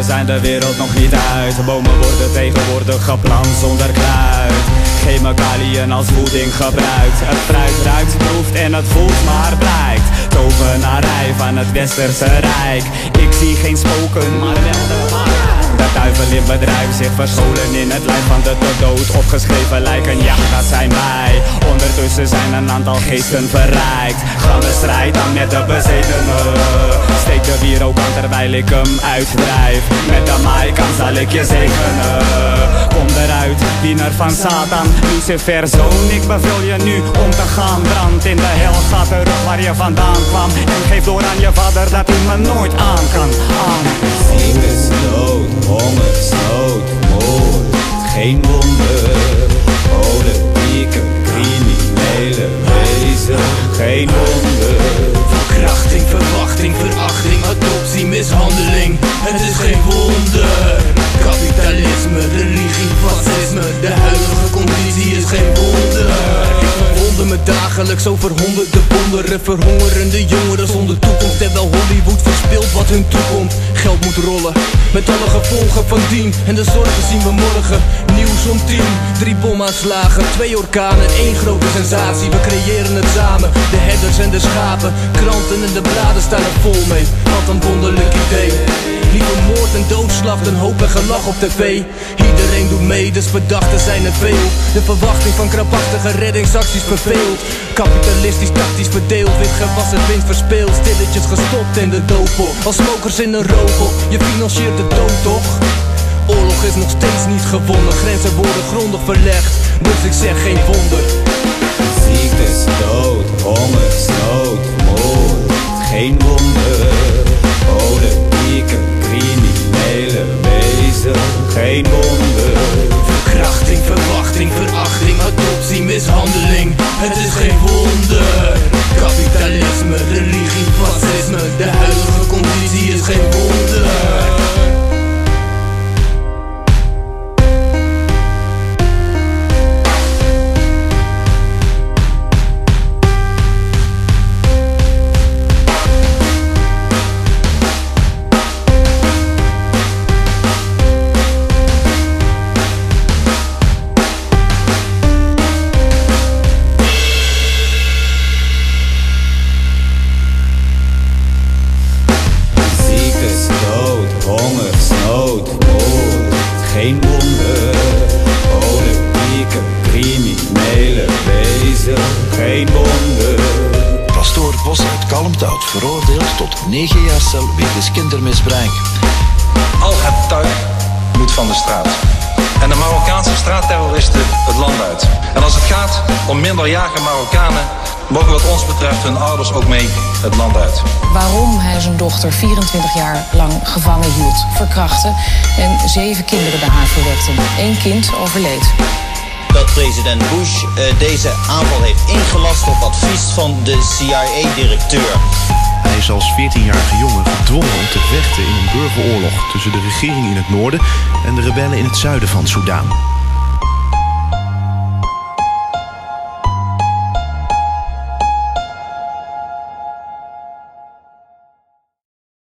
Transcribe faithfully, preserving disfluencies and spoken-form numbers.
zijn de wereld nog niet uit. Bomen worden tegenwoordig geplant zonder kruid. Chemicaliën als voeding gebruikt. Het fruit ruikt, proeft en het voelt maar blijkt. Tovenarij van het westerse rijk. Ik zie geen spoken, maar wel de waarheid. De duivel in bedrijf, zich verscholen in het lijf van de te dood opgeschreven lijken. Ja, dat zijn wij. Ondertussen zijn een aantal geesten verrijkt. Gaan de strijd aan met de bezetenen. Steek de wierook aan terwijl ik hem uitdrijf. Met de maaikant zal ik je zegenen. Kom eruit, diener van Satan, Lucifer zoon. Ik beveel je nu om te gaan. Brand in de hel, ga terug waar je vandaan kwam. En geef door aan je vader dat hij me nooit aan kan. Aan. Ziektes, dood, hongersnood, moord, geen wonder. Politieke, criminele wezen, geen wonder. Verkrachting, verwachting, verachting, adoptie, mishandeling. Het is geen wonder. Kapitalisme, religie, fascisme. De huidige conditie is geen wonder. Ik verwonder me dagelijks over honderden wonderen. Verhongerende jongeren zonder toekomst. Terwijl Hollywood verspeelt wat hun toekomt. Geld moet rollen, met alle gevolgen van dien. En de zorgen zien we morgen. Nieuws om tien, drie bomaanslagen, twee orkanen, één grote sensatie. We creëren het samen, de herders en de schapen. Kranten en de bladen staan er vol mee. Wat een wonderlijk idee. Lieve moord en doodslag, een hoop en gelach op tv. Iedereen doet mee, dus verdachten zijn er veel. De verwachting van krampachtige reddingsacties verveeld. Kapitalistisch, tactisch verdeeld, wit gewassen winst verspeeld. Stilletjes gestopt in de doopel, als smokers in een rookhol. Je financiert de dood toch? Oorlog is nog steeds niet gewonnen, grenzen worden grondig verlegd. Dus ik zeg geen wonder. Ziektes, dood, hongersnood, moord, geen wonder. Politieke, criminele wezen, geen wonder. Verkrachting, verwachting, verachting, adoptie, mishandeling. Het is geen wonder. Kapitalisme, religie, fascisme. De huidige conditie is geen wonder. Hongersnood, moord, geen wonder. Politieke, criminele wezen, geen wonder. Pastoor Bos uit Kalmthout veroordeeld tot negen jaar cel wegens kindermisbruik. Al het tuig moet van de straat. En de Marokkaanse straatterroristen het land uit. En als het gaat om minderjarige Marokkanen, mogen wat ons betreft hun ouders ook mee het land uit. Waarom hij zijn dochter vierentwintig jaar lang gevangen hield, verkrachtte en zeven kinderen bij haar verwekte. Eén kind overleed. Dat president Bush uh, deze aanval heeft ingelast op advies van de C I A-directeur. Hij is als veertienjarige jongen gedwongen om te vechten in een burgeroorlog tussen de regering in het noorden en de rebellen in het zuiden van Soedan.